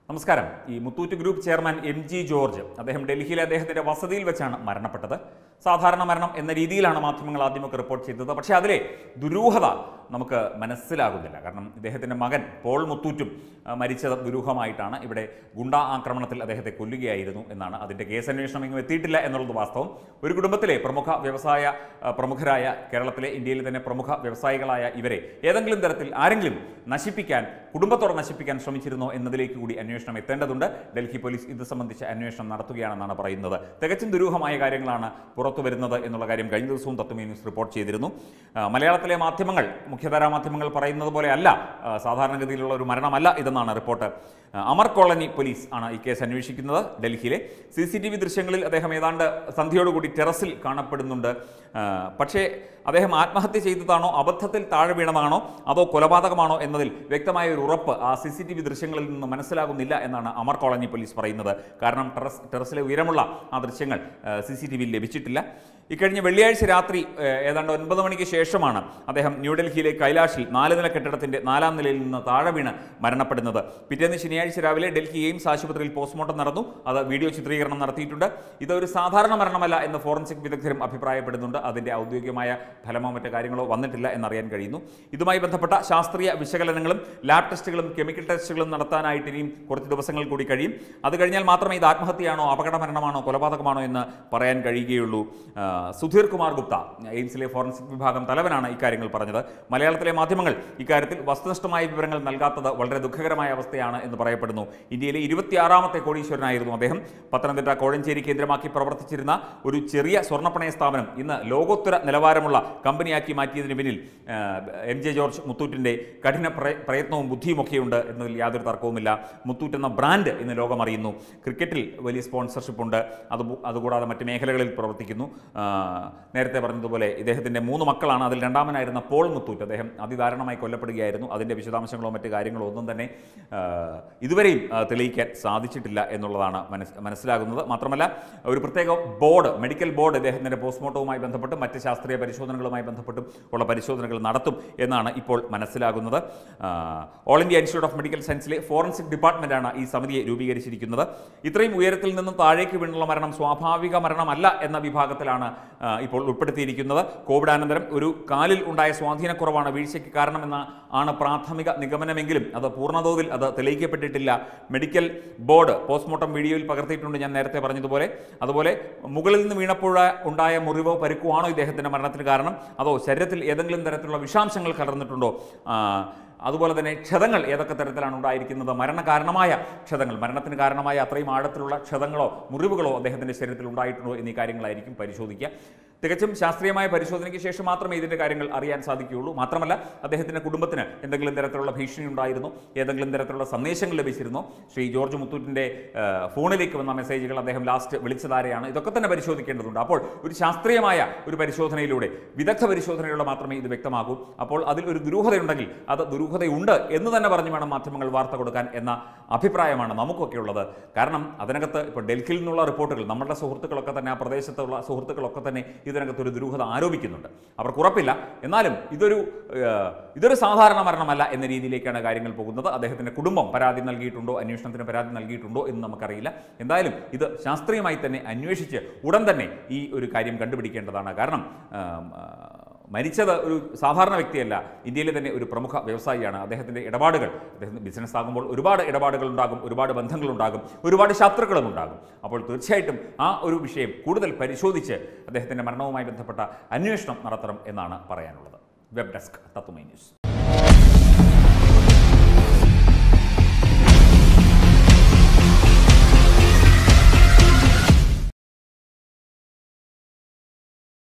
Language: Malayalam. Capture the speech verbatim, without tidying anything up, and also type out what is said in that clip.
നമസ്കാരം. ഈ Muthoot group chairman M G George അദ്ദേഹം ഡൽഹിയിലെ അദ്ദേഹത്തിന്റെ വസതിയിൽ വെച്ചാണ് മരണപ്പെട്ടത്. സാധാരണ മരണം എന്ന രീതിയിലാണ് മാധ്യമങ്ങൾ ആദ്യമൊക്കെ റിപ്പോർട്ട് ചെയ്തത്. പക്ഷേ അതിലെ ദുരൂഹത നമുക്ക് മനസ്സിലാകുന്നില്ല. കാരണം ഇദ്ദേഹത്തിൻ്റെ മകൻ പോൾ മുത്തൂറ്റും മരിച്ചത് ദുരൂഹമായിട്ടാണ്. ഇവിടെ ഗുണ്ടാ ആക്രമണത്തിൽ അദ്ദേഹത്തെ കൊല്ലുകയായിരുന്നു എന്നാണ്. അതിൻ്റെ കേസന്വേഷണം ഇങ്ങും എത്തിയിട്ടില്ല എന്നുള്ളത് വാസ്തവം. ഒരു കുടുംബത്തിലെ പ്രമുഖ വ്യവസായ പ്രമുഖരായ കേരളത്തിലെ ഇന്ത്യയിലെ തന്നെ പ്രമുഖ വ്യവസായികളായ ഇവരെ ഏതെങ്കിലും തരത്തിൽ ആരെങ്കിലും നശിപ്പിക്കാൻ, കുടുംബത്തോടെ നശിപ്പിക്കാൻ ശ്രമിച്ചിരുന്നോ എന്നതിലേക്ക് കൂടി അന്വേഷണം എത്തേണ്ടതുണ്ട്. ഡൽഹി പോലീസ് ഇത് സംബന്ധിച്ച് അന്വേഷണം നടത്തുകയാണെന്നാണ് പറയുന്നത്. തികച്ചും ദുരൂഹമായ കാര്യങ്ങളാണ് പുറത്തു വരുന്നത് എന്നുള്ള കാര്യം കഴിഞ്ഞ ദിവസവും തത്വമേ ന്യൂസ് റിപ്പോർട്ട് ചെയ്തിരുന്നു. മലയാളത്തിലെ മാധ്യമങ്ങൾ, മുഖ്യധാരാ മാധ്യമങ്ങൾ പറയുന്നത് പോലെ അല്ല, സാധാരണഗതിയിലുള്ള ഒരു മരണമല്ല ഇതെന്നാണ് റിപ്പോർട്ട്. അമർ കോളനി പോലീസ് ആണ് ഈ കേസ് അന്വേഷിക്കുന്നത്. ഡൽഹിയിലെ സി സി ടി വി ദൃശ്യങ്ങളിൽ അദ്ദേഹം ഏതാണ്ട് സന്ധ്യയോടുകൂടി ടെറസിൽ കാണപ്പെടുന്നുണ്ട്. പക്ഷേ അദ്ദേഹം ആത്മഹത്യ ചെയ്തതാണോ, അബദ്ധത്തിൽ താഴെ വീണതാണോ, അതോ കൊലപാതകമാണോ എന്നതിൽ വ്യക്തമായ ഒരു ഉറപ്പ് ആ സി സി ടി വി ദൃശ്യങ്ങളിൽ നിന്ന് മനസ്സിലാകുന്നില്ല എന്നാണ് അമർ കോളനി പോലീസ് പറയുന്നത്. കാരണം ടെറസ് ടെറസിലെ ഉയരമുള്ള ആ ദൃശ്യങ്ങൾ സി സി ടി വിയിൽ ലഭിച്ചിട്ടില്ല. ഇക്കഴിഞ്ഞ വെള്ളിയാഴ്ച രാത്രി ഏതാണ്ട് ഒൻപത് മണിക്ക് ശേഷമാണ് അദ്ദേഹം ന്യൂഡൽഹിയിലെ കൈലാഷിൽ നാല് നില കെട്ടിടത്തിന്റെ നാലാം നിലയിൽ നിന്ന് താഴെ വീണ് മരണപ്പെടുന്നത്. പിറ്റേന്ന് ശനിയാഴ്ച രാവിലെ ഡൽഹി എയിംസ് ആശുപത്രിയിൽ പോസ്റ്റ്മോർട്ടം നടന്നു. അത് വീഡിയോ ചിത്രീകരണം നടത്തിയിട്ടുണ്ട്. ഇതൊരു സാധാരണ മരണമല്ല എന്ന് ഫോറൻസിക് വിദഗ്ധരും അഭിപ്രായപ്പെടുന്നുണ്ട്. അതിന്റെ ഔദ്യോഗികമായ ഫലമോ മറ്റു കാര്യങ്ങളോ വന്നിട്ടില്ല എന്നറിയാൻ കഴിയുന്നു. ഇതുമായി ബന്ധപ്പെട്ട ശാസ്ത്രീയ വിശകലനങ്ങളും ലാബ് ടെസ്റ്റുകളും കെമിക്കൽ ടെസ്റ്റുകളും നടത്താനായിട്ട് ഇനിയും കുറച്ച് ദിവസങ്ങൾ കൂടി കഴിയും. അത് കഴിഞ്ഞാൽ മാത്രമേ ഇത് ആത്മഹത്യയാണോ, അപകട മരണമാണോ, കൊലപാതകമാണോ എന്ന് പറയാൻ കഴിയുകയുള്ളൂ. സുധീർ കുമാർ ഗുപ്ത, എയിംസിലെ ഫോറൻസിക് വിഭാഗം തലവനാണ് ഇക്കാര്യങ്ങൾ പറഞ്ഞത്. മലയാളത്തിലെ മാധ്യമങ്ങൾ ഇക്കാര്യത്തിൽ വസ്തുനിഷ്ഠമായ വിവരങ്ങൾ നൽകാത്തത് വളരെ ദുഃഖകരമായ അവസ്ഥയാണ് എന്ന് പറയപ്പെടുന്നു. ഇന്ത്യയിലെ ഇരുപത്തിയാറാമത്തെ കോടീശ്വരനായിരുന്നു അദ്ദേഹം. പത്തനംതിട്ട കോഴഞ്ചേരി കേന്ദ്രമാക്കി പ്രവർത്തിച്ചിരുന്ന ഒരു ചെറിയ സ്വർണ്ണപ്പണയ സ്ഥാപനം ഇന്ന് ലോകോത്തര നിലവാരമുള്ള കമ്പനിയാക്കി മാറ്റിയതിന് പിന്നിൽ എം ജെ ജോർജ് മുത്തൂറ്റിൻ്റെ കഠിന പ്രയത്നവും ബുദ്ധിയുമൊക്കെയുണ്ട് എന്നതിൽ യാതൊരു തർക്കവുമില്ല. മുത്തൂറ്റ് എന്ന ബ്രാൻഡ് ഇന്ന് ലോകമറിയുന്നു. ക്രിക്കറ്റിൽ വലിയ സ്പോൺസർഷിപ്പ് ഉണ്ട്. അത് അതുകൂടാതെ മറ്റ് മേഖലകളിൽ പ്രവർത്തിക്കുന്നു. നേരത്തെ പറഞ്ഞതുപോലെ ഇദ്ദേഹത്തിൻ്റെ മൂന്ന് മക്കളാണ്. അതിൽ രണ്ടാമനായിരുന്ന പോൾ മുത്തൂറ്റ് അദ്ദേഹം അതിദാരുണമായി കൊല്ലപ്പെടുകയായിരുന്നു. അതിൻ്റെ വിശദാംശങ്ങളോ മറ്റ് കാര്യങ്ങളോ ഒന്നും തന്നെ ഇതുവരെയും തെളിയിക്കാൻ സാധിച്ചിട്ടില്ല എന്നുള്ളതാണ് മനസ് മനസ്സിലാകുന്നത്. മാത്രമല്ല ഒരു പ്രത്യേക ബോർഡ്, മെഡിക്കൽ ബോർഡ് ഇദ്ദേഹത്തിൻ്റെ പോസ്റ്റ്മോർട്ടവുമായി ബന്ധപ്പെട്ടും മറ്റ് ശാസ്ത്രീയ പരിശോധനകളുമായി ബന്ധപ്പെട്ടും ഉള്ള പരിശോധനകൾ നടത്തും എന്നാണ് ഇപ്പോൾ മനസ്സിലാകുന്നത്. All India institute of medical സയൻസിലെ ഫോറൻസിക് ഡിപ്പാർട്ട്മെൻറ്റാണ് ഈ സമിതിയെ രൂപീകരിച്ചിരിക്കുന്നത്. ഇത്രയും ഉയരത്തിൽ നിന്നും താഴേക്ക് വീണുള്ള മരണം സ്വാഭാവിക മരണമല്ല എന്ന വിഭാഗത്തിലാണ് ഇപ്പോൾ ഉൾപ്പെടുത്തിയിരിക്കുന്നത്. കോവിഡാനന്തരം ഒരു കാലിൽ ഉണ്ടായ സ്വാധീനക്കുറവാണ് വീഴ്ചയ്ക്ക് കാരണമെന്ന ആണ് പ്രാഥമിക നിഗമനമെങ്കിലും അത് പൂർണ്ണതോതിൽ അത് തെളിയിക്കപ്പെട്ടിട്ടില്ല. മെഡിക്കൽ ബോർഡ് പോസ്റ്റ്മോർട്ടം വീഡിയോയിൽ പകർത്തിയിട്ടുണ്ട്, ഞാൻ നേരത്തെ പറഞ്ഞതുപോലെ. അതുപോലെ മുകളിൽ നിന്ന് വീണപ്പോൾ ഉണ്ടായ മുറിവോ പരിക്കോ ആണോ ഇദ്ദേഹത്തിൻ്റെ മരണത്തിന് കാരണം, അതോ ശരീരത്തിൽ ഏതെങ്കിലും തരത്തിലുള്ള വിഷാംശങ്ങൾ കലർന്നിട്ടുണ്ടോ, അതുപോലെ തന്നെ ക്ഷതങ്ങൾ ഏതൊക്കെ തരത്തിലാണ് ഉണ്ടായിരിക്കുന്നത്, മരണകാരണമായ ക്ഷതങ്ങൾ, മരണത്തിന് കാരണമായ അത്രയും ആഴത്തിലുള്ള ക്ഷതങ്ങളോ മുറിവുകളോ അദ്ദേഹത്തിൻ്റെ ശരീരത്തിൽ ഉണ്ടായിട്ടുണ്ടോ എന്നീ കാര്യങ്ങളായിരിക്കും പരിശോധിക്കുക. തികച്ചും ശാസ്ത്രീയമായ പരിശോധനയ്ക്ക് ശേഷം മാത്രമേ ഇതിൻ്റെ കാര്യങ്ങൾ അറിയാൻ സാധിക്കുകയുള്ളൂ. മാത്രമല്ല അദ്ദേഹത്തിൻ്റെ കുടുംബത്തിന് എന്തെങ്കിലും തരത്തിലുള്ള ഭീഷണി ഉണ്ടായിരുന്നോ, ഏതെങ്കിലും തരത്തിലുള്ള സന്ദേശങ്ങൾ ലഭിച്ചിരുന്നോ, ശ്രീ ജോർജ് മുത്തൂറ്റിൻ്റെ ഫോണിലേക്ക് വന്ന മെസ്സേജുകൾ അദ്ദേഹം ലാസ്റ്റ് വിളിച്ചതാരെയാണ്, ഇതൊക്കെ തന്നെ പരിശോധിക്കേണ്ടതുണ്ട്. അപ്പോൾ ഒരു ശാസ്ത്രീയമായ ഒരു പരിശോധനയിലൂടെ, വിദഗ്ധ പരിശോധനയിലൂടെ മാത്രമേ ഇത് വ്യക്തമാകൂ. അപ്പോൾ അതിൽ ഒരു ദുരൂഹതയുണ്ടെങ്കിൽ അത് ദുരൂഹതയുണ്ട് എന്ന് തന്നെ പറഞ്ഞു വേണം മാധ്യമങ്ങൾ വാർത്ത കൊടുക്കാൻ എന്ന അഭിപ്രായമാണ് നമുക്കൊക്കെ ഉള്ളത്. കാരണം അതിനകത്ത് ഇപ്പോൾ ഡൽഹിയിൽ നിന്നുള്ള റിപ്പോർട്ടുകൾ, നമ്മുടെ സുഹൃത്തുക്കളൊക്കെ തന്നെ, ആ പ്രദേശത്തുള്ള സുഹൃത്തുക്കളൊക്കെ തന്നെ ഇതിനകത്തൊരു ദുരൂഹത ആരോപിക്കുന്നുണ്ട്. അവർക്ക് ഉറപ്പില്ല, എന്നാലും ഇതൊരു ഇതൊരു സാധാരണ മരണമല്ല എന്ന രീതിയിലേക്കാണ് കാര്യങ്ങൾ പോകുന്നത്. അദ്ദേഹത്തിൻ്റെ കുടുംബം പരാതി നൽകിയിട്ടുണ്ടോ, അന്വേഷണത്തിന് പരാതി നൽകിയിട്ടുണ്ടോ എന്ന് നമുക്കറിയില്ല. എന്തായാലും ഇത് ശാസ്ത്രീയമായി തന്നെ അന്വേഷിച്ച് ഉടൻ തന്നെ ഈ ഒരു കാര്യം കണ്ടുപിടിക്കേണ്ടതാണ്. കാരണം മരിച്ചത് ഒരു സാധാരണ വ്യക്തിയല്ല, ഇന്ത്യയിലെ തന്നെ ഒരു പ്രമുഖ വ്യവസായിയാണ്. അദ്ദേഹത്തിൻ്റെ ഇടപാടുകൾ, അദ്ദേഹത്തിന് ബിസിനസ് ആകുമ്പോൾ ഒരുപാട് ഇടപാടുകൾ ഉണ്ടാകും, ഒരുപാട് ബന്ധങ്ങളുണ്ടാകും, ഒരുപാട് ശത്രുക്കളും ഉണ്ടാകും. അപ്പോൾ തീർച്ചയായിട്ടും ആ ഒരു വിഷയം കൂടുതൽ പരിശോധിച്ച് അദ്ദേഹത്തിൻ്റെ മരണവുമായി ബന്ധപ്പെട്ട അന്വേഷണം നടത്തണം എന്നാണ് പറയാനുള്ളത്. Web desk Tatwamayi news.